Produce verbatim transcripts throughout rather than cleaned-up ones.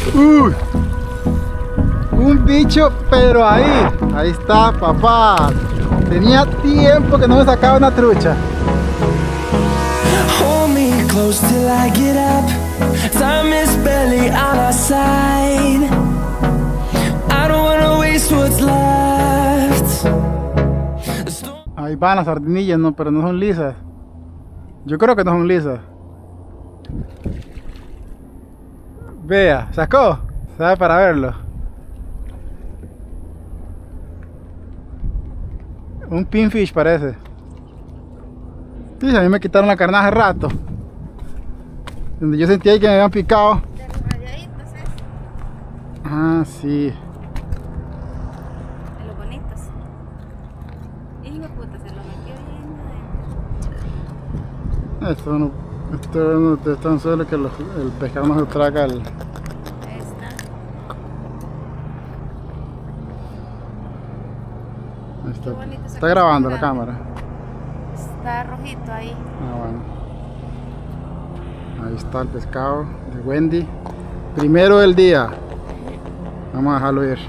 Uy, un bicho, pero ahí, ahí está, papá. Tenía tiempo que no me sacaba una trucha. Hold me close till I get up. Time is barely on our side. I don't wanna waste what's left. Ahí van las sardinillas, no, pero no son lisas. Yo creo que no son lisas. Vea, sacó. ¿Sabe para verlo? Un pinfish parece. Sí, a mí me quitaron la carnaje hace rato. Donde yo sentía que me habían picado. De los rayaditos, ¿es? Ah, sí. De los bonitos. Hijo de puta, se lo metió bien adentro. Esto no, esto no es tan solo que los, el pescado no se traga el... Ahí está. Ahí está, Qué bonito esa está grabando la cosa. cámara. Está rojito ahí. Ah, bueno. Ahí está el pescado de Wendy. Primero del día. Vamos a dejarlo ir.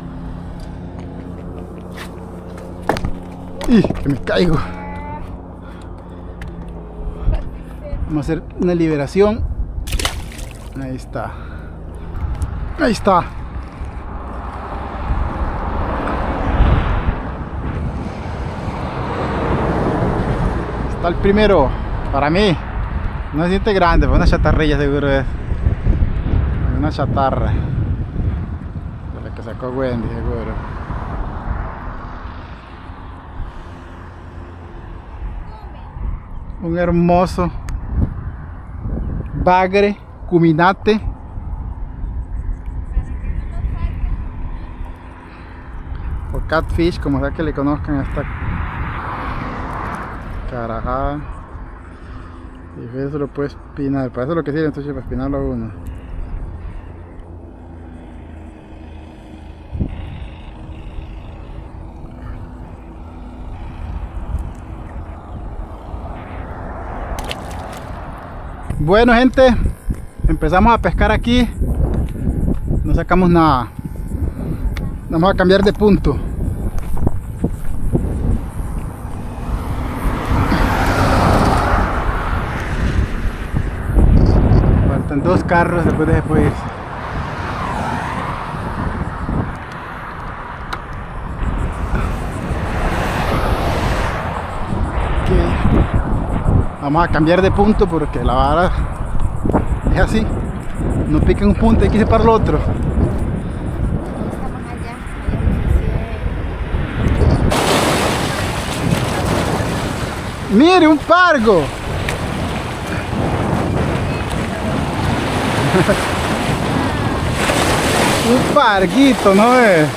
¡Y! Que me caigo. Vamos a hacer una liberación. Ahí está. Ahí está. Está el primero. Para mí. No se siente grande, pero una chatarrilla seguro es. Una chatarra. De la que sacó Wendy seguro. Un hermoso bagre, cuminate. O catfish, como sea que le conozcan a esta carajada. Y eso lo puede espinar, para eso es lo que sirve entonces, para espinarlo a uno. Bueno, gente, empezamos a pescar aquí. No sacamos nada. Vamos a cambiar de punto. Faltan dos carros después de después irse. Vamos a cambiar de punto porque la vara es así, no pica en un punto y quise para el otro. Estamos allá. ¡Mire, un pargo! Un parguito, ¿no es?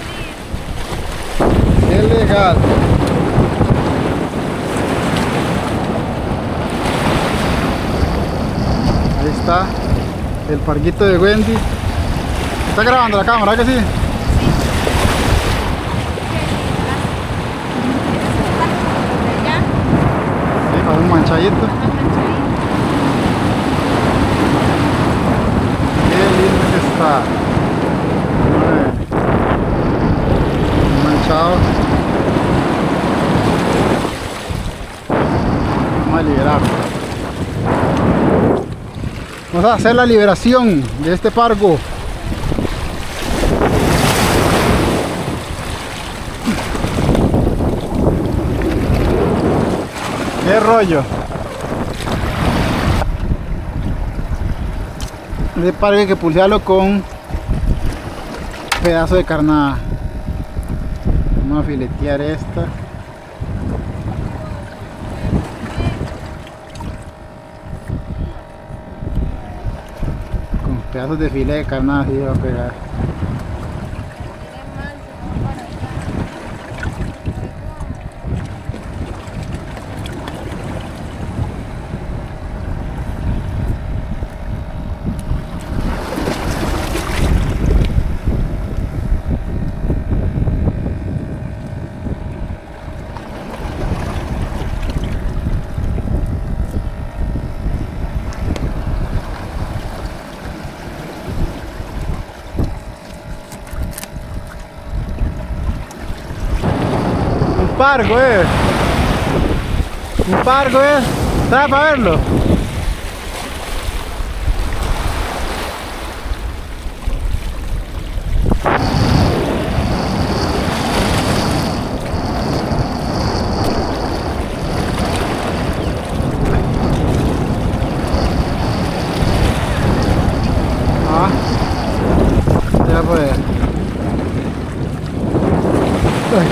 ¡Qué legal! Ahí está el parguito de Wendy. ¿Está grabando la cámara, que sí? Sí, con un manchadito. Qué lindo que está. Un manchado. Vamos a liberarlo. Vamos a hacer la liberación de este pargo. ¡Qué rollo! Este pargo hay que pulsearlo con pedazo de carnada. Vamos a filetear esta. Pedazos de filete de carnada así va a pegar. pargo es. Un pargo es. ¿Sabes para verlo? Ah, ya pues. Ay,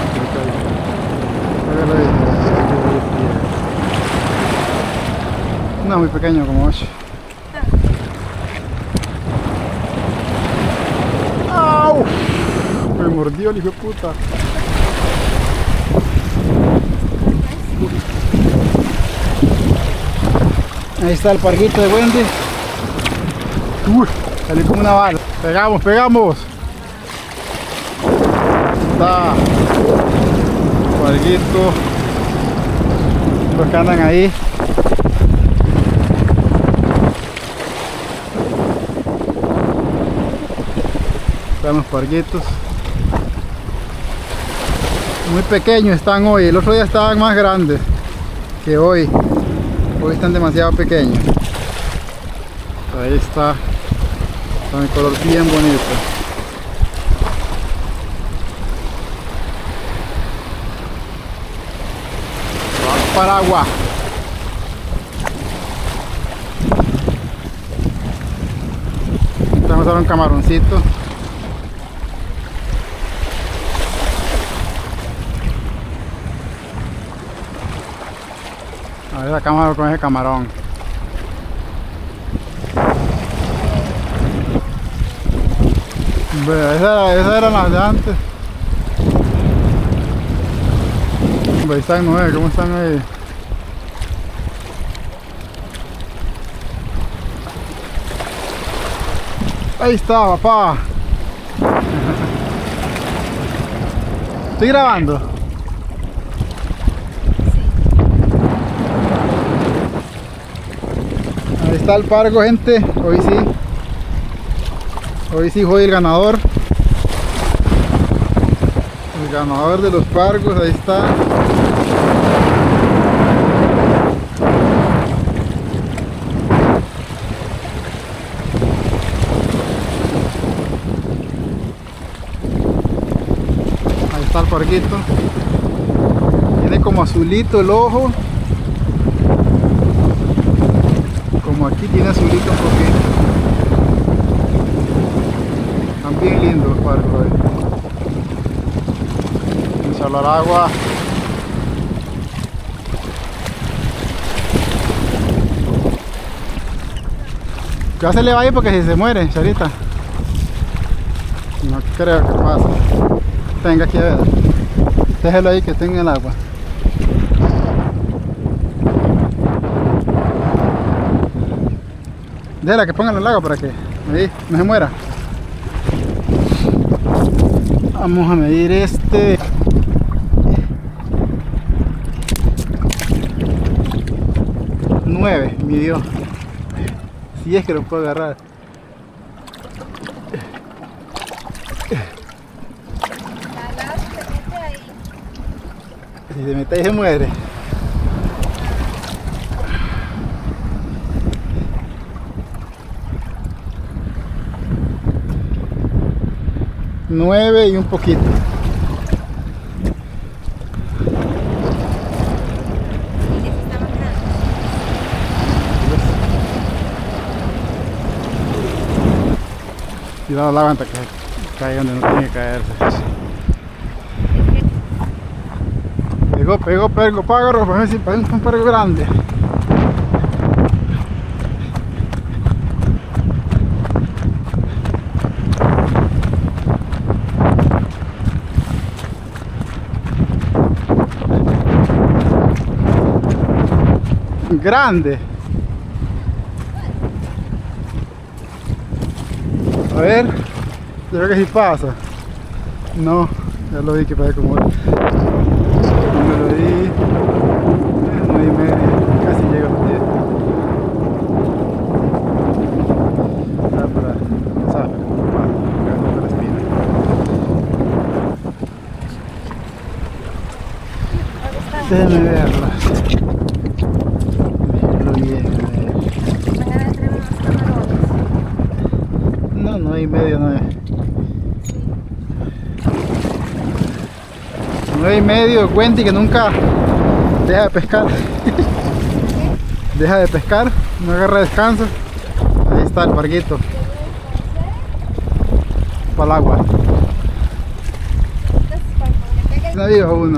no, muy pequeño como ocho. ¡Au! Me mordió el hijo de puta. Ahí está el parguito de Wendy. Uy, salí como una bala. Pegamos, pegamos. Está parguito. Los que andan ahí. Están los parguitos. Muy pequeños están hoy. El otro día estaban más grandes que hoy. Hoy están demasiado pequeños. Ahí está. Está un color bien bonito. Va para agua. Vamos a dar un camaroncito. A ver, sacamos con ese camarón. Ve, esa, esa era la de antes. Ve, están nueve, ¿cómo están ahí? Ahí está, papá. Estoy grabando. Ahí está el pargo, gente. Hoy sí. Hoy sí fue el ganador. El ganador de los pargos, ahí está. Ahí está el parguito. Tiene como azulito el ojo. Como aquí tiene azulito un poquito. Están bien lindos los pargos ahí. Echarlo al agua. Ya se le va a ir porque si se muere, Charita. No creo que pase. Tenga aquí a ver. Déjelo ahí que esté en el agua. Déjala que ponga en el agua para que ahí no se muera. Vamos a medir este. nueve midió. Si es que lo puedo agarrar. Si se mete ahí se muere. nueve y un poquito. Cuidado la aguanta que cae donde no tiene que caerse. Pegó, pegó, pegó, pájaro, para ver si parece un pájaro grande. Grande. A ver, yo creo que sí pasa. No, ya lo vi que parece como. No me lo di. nueve y medio, casi llego a los diez. Ah, para pasar, para la espina. Déjenme verlo. Déjenlo bien. Mañana tenemos los camarones. No, no hay medio, no hay. Nueve y medio, Wendy que nunca deja de pescar. Deja de pescar, no agarra descanso. Ahí está el barquito. Para el agua. No viva uno.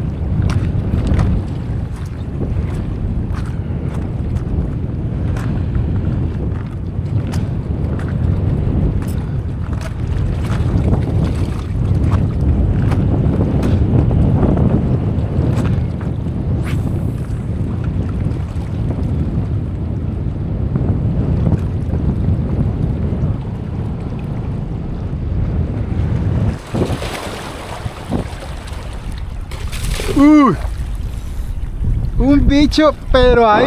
Uh, un bicho, pero ahí.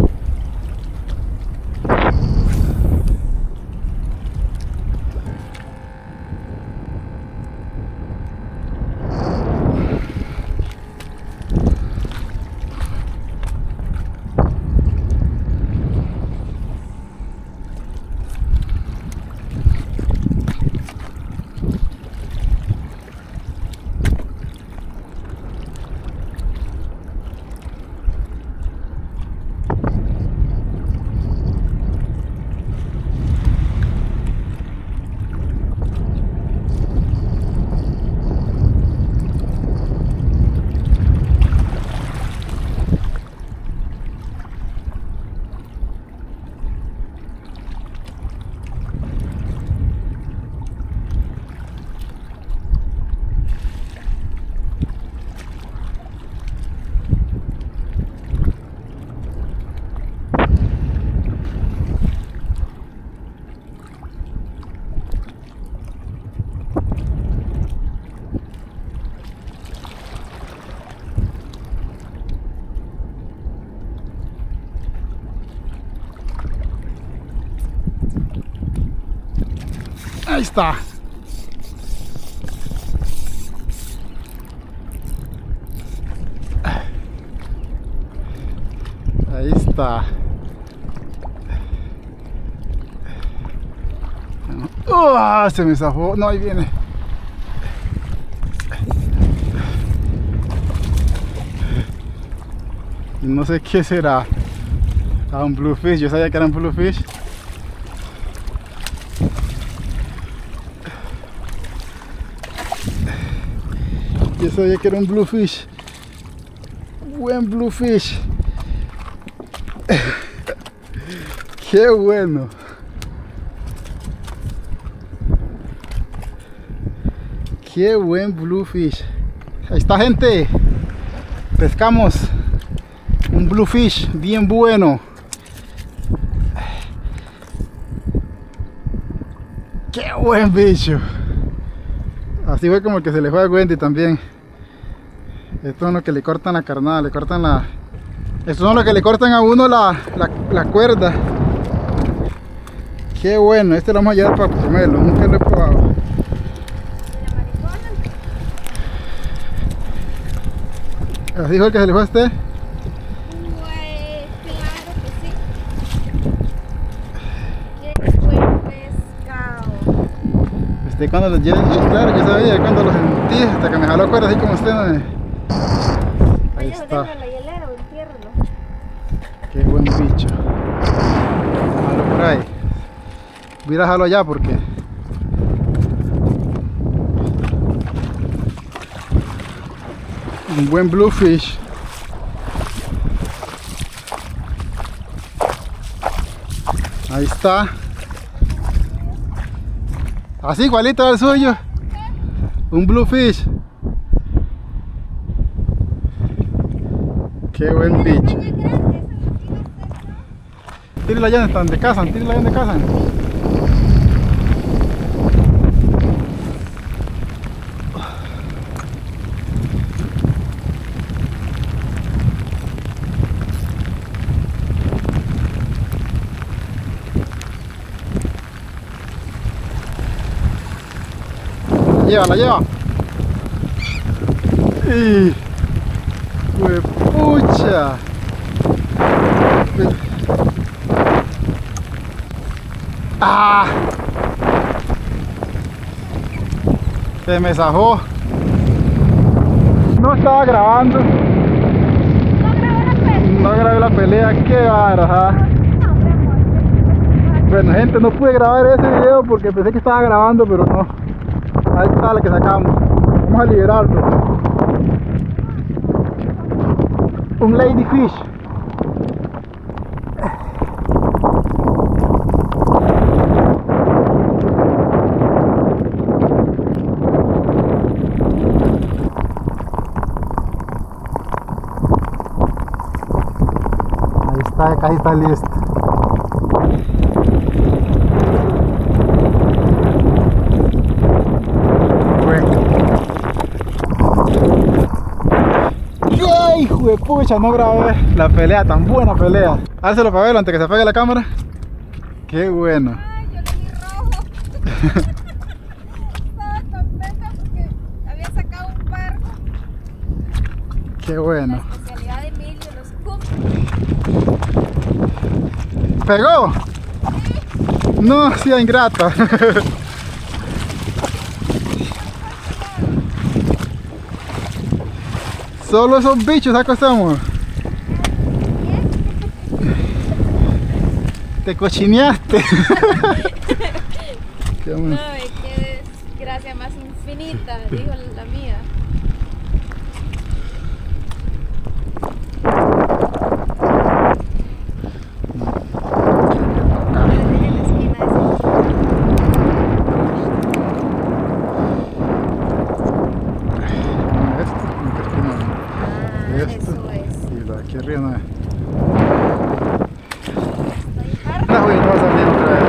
Ahí está. Ahí está. ¡Oh! Se me zafó. No, ahí viene. No sé qué será. Ah, un bluefish. Yo sabía que era un bluefish. Yo sabía que era un bluefish. Buen bluefish. Qué bueno. Qué buen bluefish. Ahí está, gente. Pescamos un bluefish bien bueno. Qué buen bicho. Así fue como el que se le fue a Wendy también. Estos son los que le cortan la carnada, le cortan la... Estos son los que le cortan a uno la, la, la cuerda. Qué bueno, este lo vamos a llevar para comerlo, nunca lo he probado. ¿Así fue el que se le fue a este? Pues claro que sí. Qué buen pescado. Este, cuando los llevé, claro, yo sabía cuando los sentí, hasta que me jaló cuerda así como usted. ¿No? Ahí Vaya, está. déjalo en la hielera o entiérralo. Qué buen bicho. Jalo por ahí. Voy a dejarlo allá porque un buen bluefish. Ahí está. Así igualito al suyo. Un bluefish. Qué buen bicho. Tírala allá donde cazan, tírala allá donde cazan. Lleva, la lleva. Y... ¡Huepucha! ¡Ah! Se me zafó. No estaba grabando. No grabé la pelea, qué vara. Bueno, gente, no pude grabar ese video porque pensé que estaba grabando, pero no. Ahí está la que sacamos. Vamos a liberarlo. Un ladyfish. Ahí está, casi está listo. Hijo de pucha, no grabé la pelea, tan buena pelea. Hárselo para verlo antes que se apague la cámara. Qué bueno. Ay, yo le di rojo. Estaba contenta porque había sacado un par. Qué bueno. La especialidad de Emilio, los cooks. ¿Pegó? No, sí, ingrata. Solo esos bichos acostamos. Te cochineaste. Qué bueno. No, es que desgracia más infinita, dijo la mía. Esto Eso es. y lo de aquí arriba no es. No, güey, no va a salir otra vez.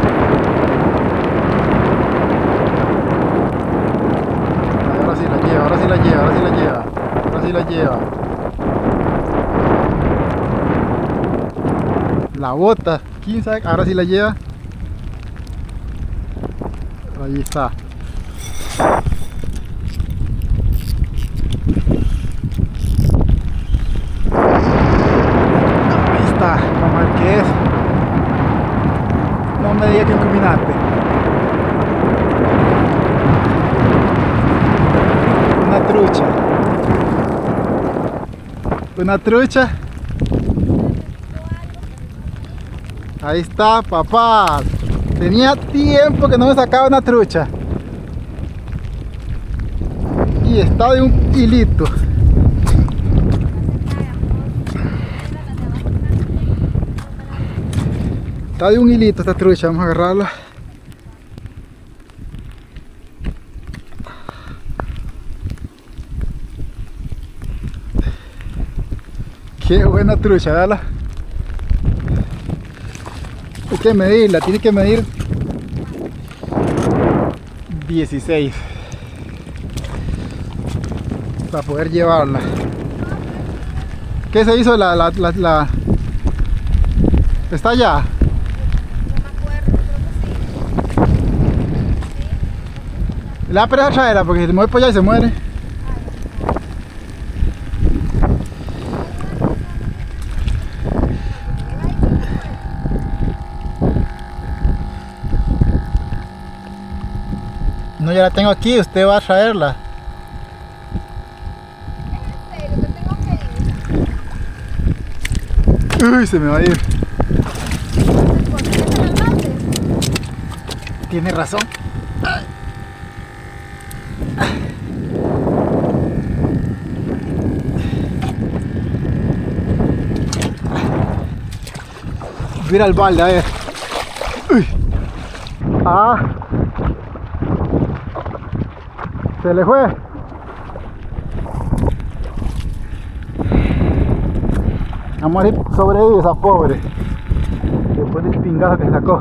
Ay, ahora sí la lleva, ahora sí la lleva, ahora sí la lleva, ahora sí la lleva. La bota, quién sabe, ahora sí la lleva. Ahí está. Vamos a ver qué es. No me diga que un culminante. Una trucha. Una trucha. Ahí está, papá. Tenía tiempo que no me sacaba una trucha. Y está de un hilito. Está de un hilito esta trucha, vamos a agarrarla. Qué buena trucha, ¿verdad? Hay que medirla, tiene que medir dieciséis para poder llevarla. ¿Qué se hizo la, la, la, la... ¿Está allá? La pereza a traerla porque si se mueve por allá y se muere. No, ya la tengo aquí, usted va a traerla. ¿En serio? ¿Te tengo que ir? Uy, se me va a ir. ¿Por qué te la mates? Tiene razón. Mira el balde, a ver. Uy. Ah. Se le fue. Vamos a ver si sobrevive esa pobre. Después del pingazo que sacó.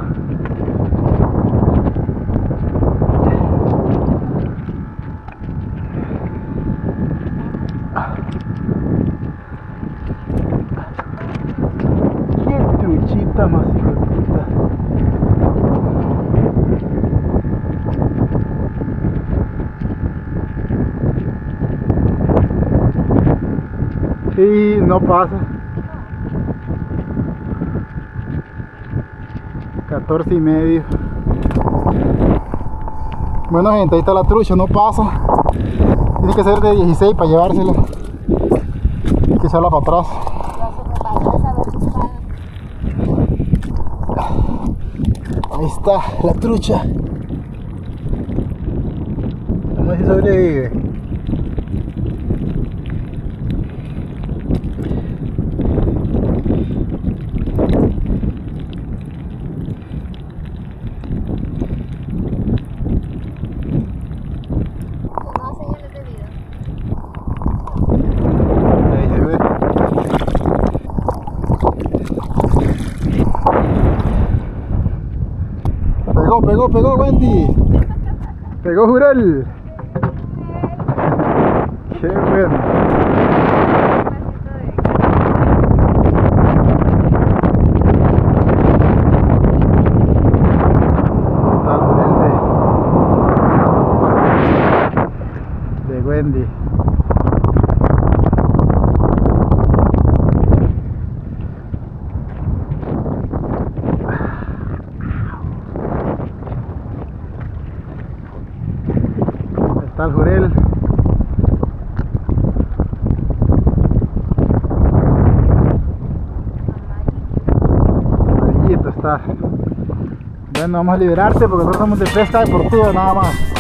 Qué truchita más hijo de puta. no pasa. catorce y medio. Bueno gente, ahí está la trucha, no pasa. Tiene que ser de dieciséis para llevársela. Hay que echarla para atrás. Ahí está la trucha. Vamos a ver si sobrevive. Pegó, pegó, pegó, Wendy. Pegó Jurel. Qué bueno. Está Jurel de, de Wendy. Está el Jurel. Amarillito está. Bueno, vamos a liberarte porque nosotros somos de pesca deportiva nada más.